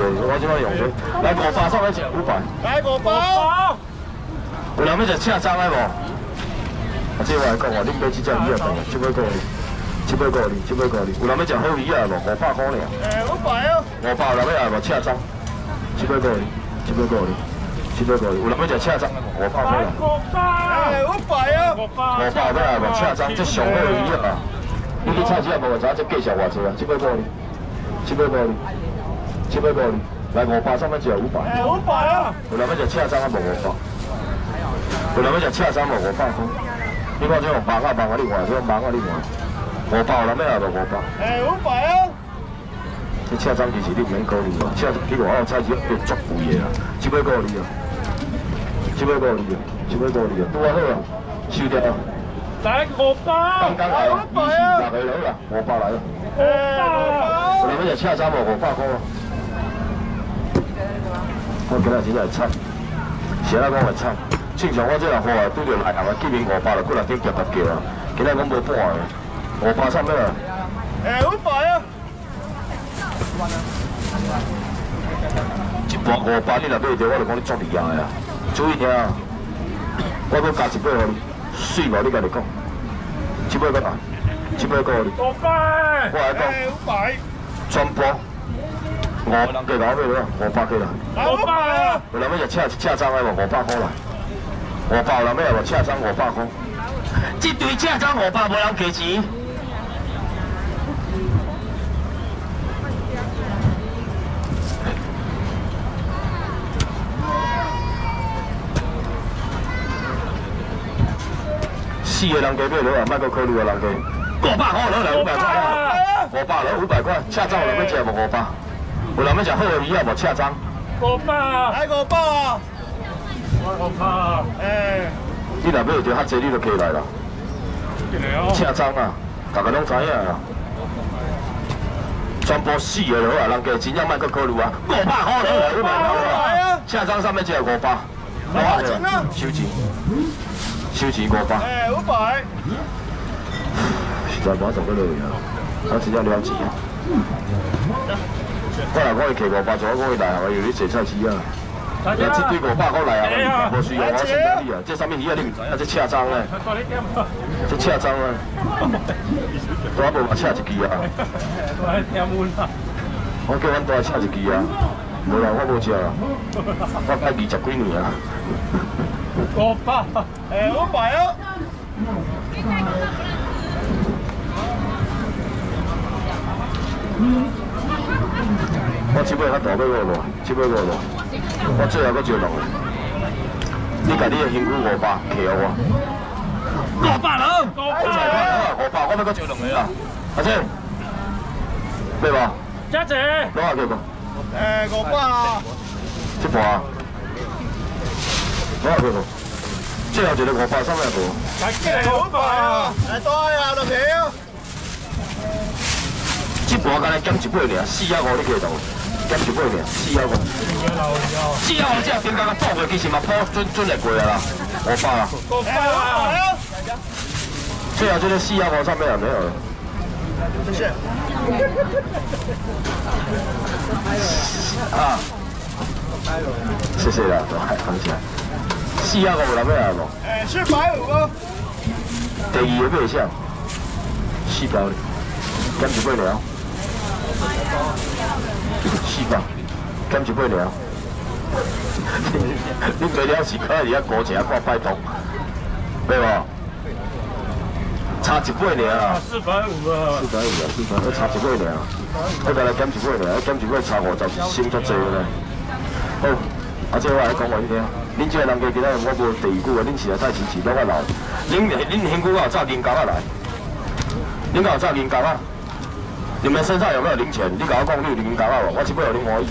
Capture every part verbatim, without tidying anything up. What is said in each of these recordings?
我即摆用这，来五百送一只五百。 来五百。 有人要食赤章的无？啊，这我来讲哦，恁买这只鱼啊，七百块哩，七百块哩，七百块哩。有人要食好鱼啊无？五百块尔。诶，五百哦。五百有人要无？赤章，七百块哩，七百块哩，七百块哩。有人要食赤章的无？五百块啦。五百。诶，五百哦。五百。五百要无？赤章这上好鱼啊！你去菜市啊无？知影这价钱偌济啊？七百块哩，七百块哩，七百块哩。来五百，上面只有五百。诶，五百啊。有人要食赤章啊无？五百。有人要食赤章无？五百块。你看这种芒啊芒啊，你看这种芒啊你看，五百有人要无？五百。诶，五百啊。这赤章其实你唔免考虑啊，赤章你外口菜市要足贵的啦，七百块哩啊，七百块哩啊，七百块哩啊，拄啊好啊，收掉啊。来五百。刚刚来啊，二四六个来啦，五百来啊。诶，五百。有人要食赤章无？五百块啊。我今日真系惨，谁来讲会惨？正常我这若货啊，拄着内行啊，见面五百就过来顶夹夹叫啊。今日讲无半个，五百差咩啊？诶，五百啊！一盘五百你若买着，我就讲你足厉害啊！注意听啊！我搁加一百互你，水无你家己讲，七百块啊，七百块你。五百。我来讲。五百。全部。五人计攞咩啦？五百幾啦？五百啊！有人要食赤赤章的無？五百塊啦。五百有人要無？赤章五百塊。這對赤章五百無人給錢。四個人計咩攞啊？莫閣考慮個人計。五百塊攞嚟五百塊啊！五百攞五百塊，赤章有人要食無？五百。有人要食好魚啊？無赤章？五百。來五百啊！五百。誒。你若買着較濟，你就起來啦。赤章啊，大家攏知影啊。全部四個就好啊，人家真正莫閣考慮啊。五百塊落來，五百塊啊！赤章上面只有五百。攞錢啦！收錢。收錢五百。誒，五百。實在冇十個落去啊！我真正了錢啊！我若講伊摕五百塊，我講伊內行啊，要你坐菜市啊。但這對五百塊內行，無需要我先俾你啊。這啥物魚啊？你唔知啊？這赤章咧，這赤章咧，我無話赤一支啊。我叫阮大赤一支啊，無啦，我無食啊，我拍二十幾年啊。五百，誒，五百啊。我只尾較大尾個咯，只尾個咯，我最後嗰招落嚟，你家己嘅辛苦五百，騎我。五百佬，五百，我咪嗰招落嚟啦，阿姐，咩話？一隻。攞下佢個。誒，五百啊。一盤啊。攞下佢個。最後一個五百三廿個。五百啊！嚟多啊，六條。一盤干来减一百尔，四啊五你摕到，减一百尔，四啊五。四啊五只点解个补过，其实嘛补准准会过啊啦，五百啊。五百啊！最后这个四啊五上面有没有了？谢谢。啊，谢谢啦，都还放起来。四啊五有人要来无？诶，四百五哦。第二个卖啥？四百，减一百了。四百，减一百了。你做了是可以而家过钱看拜托，对无？差一百尔啊！四百五啊！四百五啊！四百，要差一百尔。我再来减一百尔，减一百差五十，省足济咧。好，啊，这我来讲话你听。恁这个人家今仔我无第二句啊，恁是来菜市市拢啊老。恁恁辛苦啊，早银夹啊来。恁敢有早银夹啊？你们身上有没有零钱？你甲我讲，你有零夹啊无？我只不有零欢喜。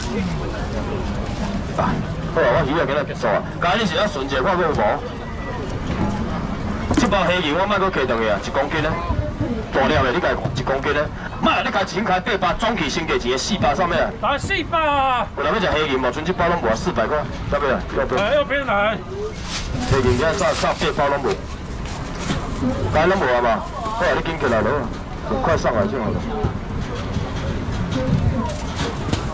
啊，好啊，我鱼啊今仔结束啊。今日是要顺者看有无？这包虾仁我莫搁加上去啊，一公斤咧，大粒的你家一公斤咧，莫你家钱开八百，总起先价钱四百上面啊。啊，四百啊！有人要食虾仁无？剩这包拢无四百块，这边啊，右边。右边来。虾仁今炸炸八包拢无，该拢无啊嘛？好啊，你紧起来咯，快上来就好了。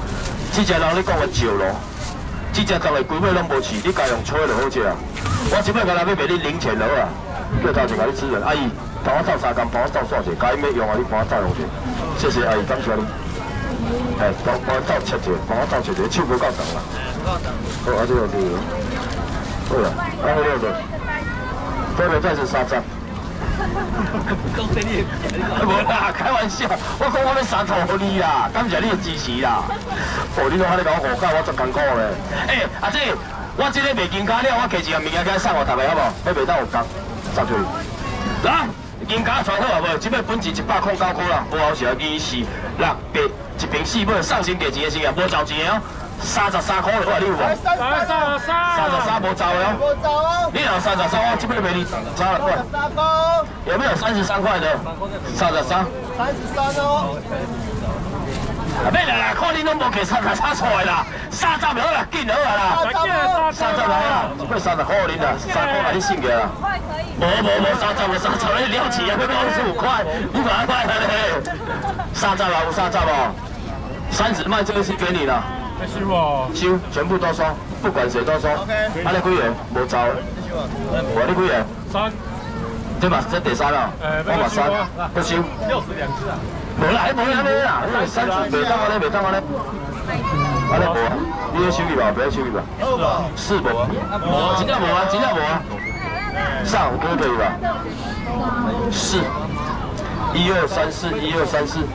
这只人你讲的石咯，这只当然规尾拢无饲，你家用吹就好食啊。我即摆甲来要卖你零钱落啊，叫头前甲你吃人，阿姨，帮我斗三工，帮我斗煞者，家己要用啊，你帮我斗用者。谢谢阿姨，感谢你。哎，帮帮我斗切者，帮我斗切者，手无够长啦。好，啊这个是，好啦，啊好了的，这个再是三张。 讲这你， 无啦，开玩笑，我讲我要三套给你啦，感谢你的支持啦。哦，你拢安尼甲我护驾，我真艰苦咧。哎，阿姐，我这个卖金卡了，我摕一样物件来送互大家好无？要卖当有工，送出去。来，金卡传好啊无？即摆本钱一百空九块啦，无好是二四六八一瓶四买，上新价钱的先啊，无找钱哦。三十三块的话，你有无？ 三十三， 三十三无走的哦。 无走哦。 你有三十三，我这边卖你三十块。 三个。 有没有三十三块的？三十三。 三十三哦。 啊，免啦啦，看你拢无摕三十三出来啦，三十秒啦，紧好啊啦。三十来啦，这块三十块恁啦，三块来你省起啦。无无无，三十无三十，你了起啊，要五十五块，你买买来嘞。三十啦，有三十无？三十卖这个是给你了。 师傅， 收，全部都收，不管谁都收。啊，你几元？无走。我你几元？ 三。 这嘛，这第三了。我嘛三，不收。 六十两只啊。 无啦，还无安尼啦，因为三十袂当安尼，袂当安尼。安尼无啊，你要收去吧，不要收去吧。是无？无，真正无啊，真正无啊。上可可以吧？是。一二三四，一二三四。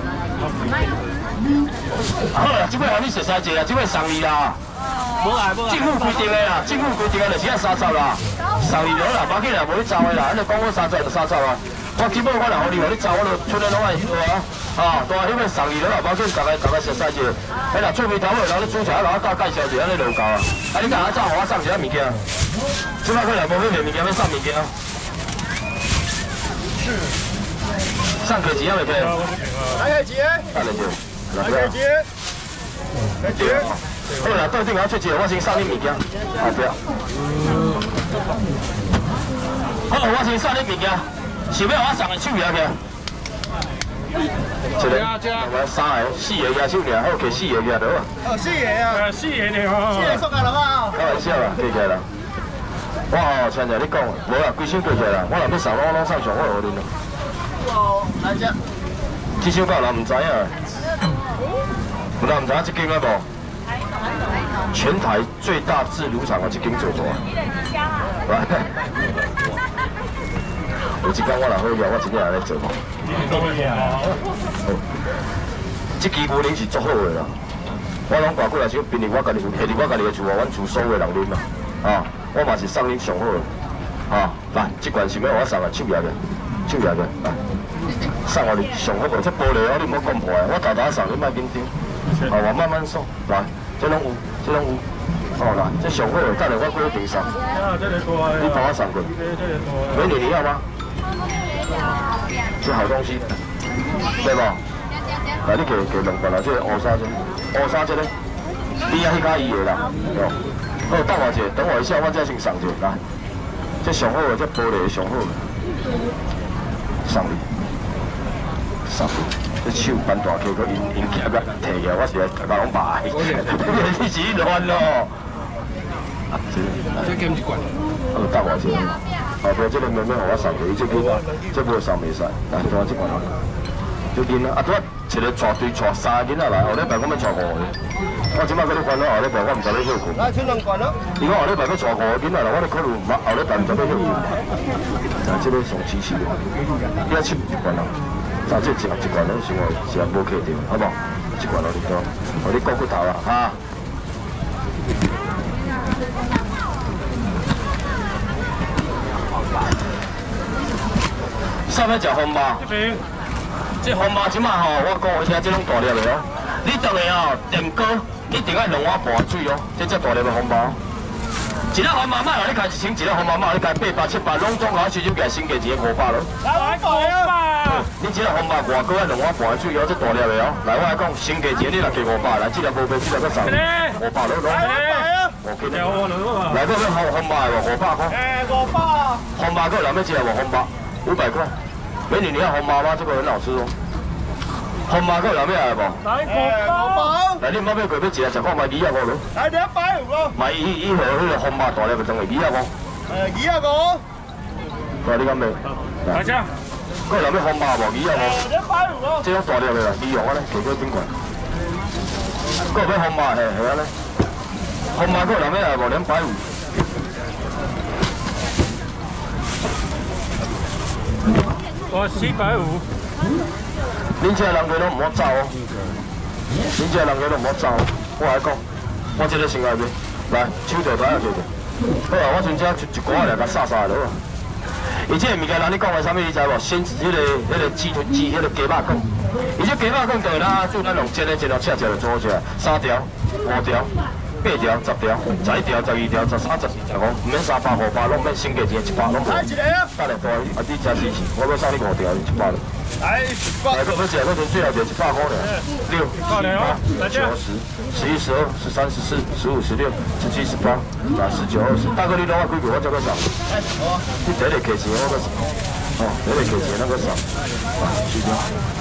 好啦，这摆互你熟悉者啦，这摆送你啦。 无来无来。 政府规定的啦，政府规定的就是要三十啦，送你落啦，无紧啦，无你走的啦，安尼讲我三十就三十啊。我基本我若互你，互你走，我就出来拢爱对啊。啊，大迄个送你落啦，无紧，大家大家熟悉者。哎啦，出面头尾人咧煮茶，人我教介绍者，安尼就有够啊。啊，你甲我走，互我送一下物件。即摆过来无要卖物件，要送物件。是。上几钱啊？未可以？ 来几？ 来几？ 来几？来几？ 好啦，到顶我出钱，我先送你物件，后壁。好，我先送你物件，想要我送的手摇去。一个，我三个、四个野手尔，好摕四个野就好。 哦，四爷啊！ 四爷你好。 四爷送来了吧？ 开玩笑啦，记起来啦。我吼，像着你讲，无啦，规箱过起来啦。我若要送，我拢送上好互恁啦。 哦，来只。 这首歌人唔知影，有人唔知影这间个无？全台最大制乳厂的这间做大。有一天我若好料，我真正来做。这支牛奶是足好的啦，我拢挂过来，像平日我家己有，下伫我家己的厝啊，阮厝所有的人啉啦，啊，我嘛是送恁上好的，啊，来，这罐想要我送啊，手摇的，手摇的，来。送我你上好个，这玻璃哦，你唔好讲破啊！我大大送，你莫紧张，啊，我慢慢送，来，这拢有，这拢有，哦来，这上好个，等下我过去订送。啊，这个多啊！你帮我送过。美女你要吗？这好东西，对不？来，你给给两罐啦，这个乌沙这，乌沙这个，你啊迄家伊的啦，哦，好，等我一下，等我一下，我再先送一个，来，这上好个，这玻璃上好个，送你。送这手搬大起，佮因因夹个摕起来，我是来甲讲卖，你是乱咯。啊，这这减一罐。 好，等我一下。后壁这个妹妹互我送过，伊这囡仔这无送袂使，来，等我这罐。这囡仔啊，拄啊一个带对带三个囡仔来，后礼拜我要带五个。我即摆搁咧烦恼后礼拜我毋知要休困。 来，出两罐咯。 伊讲后礼拜要带五个囡仔来，我咧考虑后礼拜毋知要休困。啊，这个上支持的，你要七一罐啊。但这一一罐拢想话是也无客着，好无？一罐落你多，互你顾骨头啦，哈。啥要食红包？这红包即马吼，我讲我听这种大粒的哦。你当下哦，电锅一定要两碗半水哦，这只大粒的红包。一粒红包买互你开一千，一粒红包买互你开八百、七百，拢总甲我收收起来，新价钱五百咯。 来，我讲啊！ 你这个红包外国啊，两碗半的水哦，这大粒的哦。来，我来讲，新价钱你若加五百，来，这粒无卖，这粒搁送五百咯，拢。我记得。来，搁要红红包的无？五百块。 诶，五百。 红包搁有人要吃无？红包五百块。美女，你要红包吗？这个很好吃哦。 红麻够有咩来无？ 来五包。 来，你唔好要过要食，食看卖二啊五咯。 来两百五咯。 买伊伊号迄个红麻大粒咪当係二啊五。 誒二啊五。 喂，你講咩？ 大家， 嗰有咩紅麻無二啊五？ 誒兩百五咯。 即種大粒嘅啦，二樣啊咧，奇怪邊個？嗰有咩紅麻係係啊咧？紅麻嗰有咩係無兩百五？ 我四百五。 恁這人家都唔好走哦，恁這人家都唔好走哦。我來講，我這個先來面，來手條帶下條條。好啊，我陣間一一股仔來甲殺殺落啊！伊這個物件，人你講的啥物？你知無？先迄個、迄個雞腿、雞、迄個雞肉羹。伊這雞肉羹就是咱做咱用煎的，煎到赤赤就做起來，三條、五條、八條、十條、十一條、十二條、十三、十四、十五，唔免三百、五百，攏免先價錢一百，攏無。 來一個啊！ 得嚟多，啊你真支持，我要送你五條，一百。 來十来，个要食，嗰陣最後就一百塊了。六、七、八、九、十、十一、十二、十三、十四、十五、十六、十七、十八、啊，十九、二十。大哥，你攞我幾個？我再個送。你第一個價錢我個送。哦，第一個價錢那個送。啊，是的。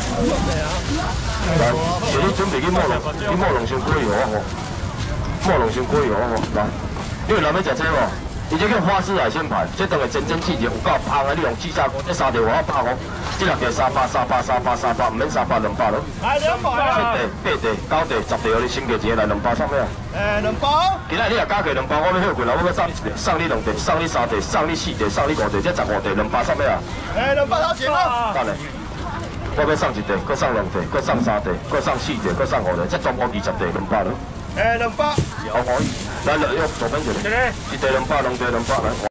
來，是你準備去莫龍，去莫龍先過油啊！莫龍先過油啊！來，你有諗要食這無？伊這叫花式海鮮排，這當係真真切切有夠香啊！你用氣炸鍋，這三條我一百塊。這六條三百、三百、三百、三百，唔免三百、兩百咯。 來兩百啊！ 七地、八地、九地、十地，你先價錢來兩百送咩啊？ 誒兩包。 今仔你若加價兩百，我要許貴啦，我要送你一地，送你兩地，送你三地，送你四地，送你五地，這十五地兩百送咩啊？ 誒兩百多錢啊？ 得嘞，我要送一地，佮送兩地，佮送三地，佮送四地，佮送五地，這總共二十地兩百咯。 誒兩百。 有可以，來來，左邊一個，一地兩百，兩地兩百來。